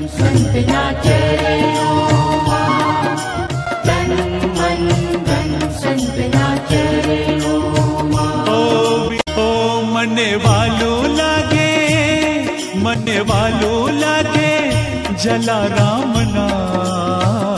સંતના ચરણોમાં, તન મન ધન સંતના ચરણોમાં. ઓ મને વાલું લાગે જલારામ ના